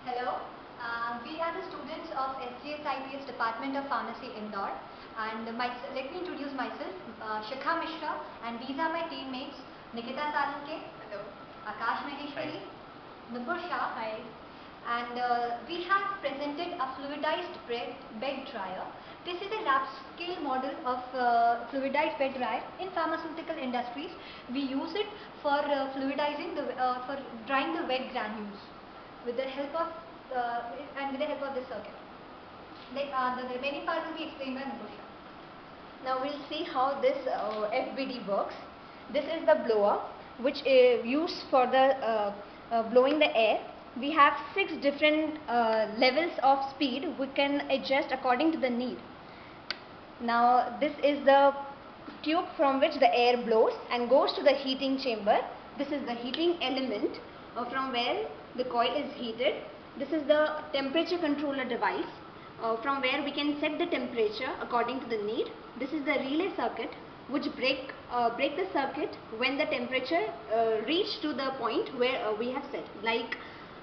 Hello, we are the students of SGS Department of Pharmacy Indore, and let me introduce myself, Shikha Mishra, and these are my teammates, Nikita Salunke, hello, Akash Maheshwari, Nupur Shah, hi, and we have presented a fluidized bed dryer. This is a lab scale model of fluidized bed dryer in pharmaceutical industries. We use it for for drying the wet granules with the help of this circuit. The remaining part will be explained by Nupur. Now we'll see how this FBD works. This is the blower which is used for the blowing the air. We have 6 different levels of speed we can adjust according to the need. Now this is the tube from which the air blows and goes to the heating chamber. This is the heating element from where the coil is heated. This is the temperature controller device from where we can set the temperature according to the need. This is the relay circuit which break the circuit when the temperature reach to the point where we have set. Like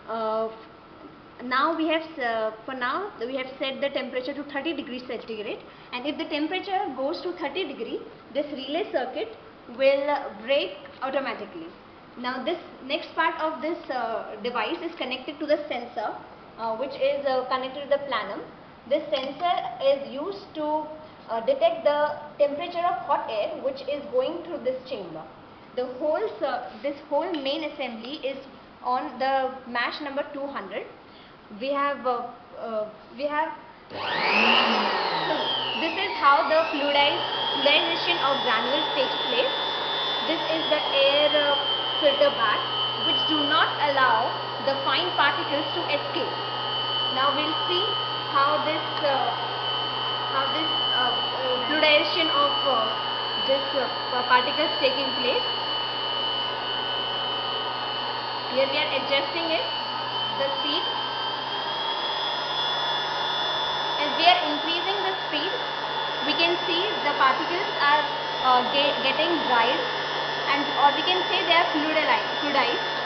now we have set the temperature to 30 degrees centigrade, and if the temperature goes to 30 degree, this relay circuit will break automatically. Now this next part of this device is connected to the sensor which is connected to the plenum. This sensor is used to detect the temperature of hot air which is going through this chamber. This whole main assembly is on the mash number 200. This is how the fluidization of granules takes place. This is the air filter bag which do not allow the fine particles to escape. Now we'll see how this fluidization of particles taking place. Here we are adjusting the speed. As we are increasing the speed, we can see the particles are getting dried, or we can say they are fluidized.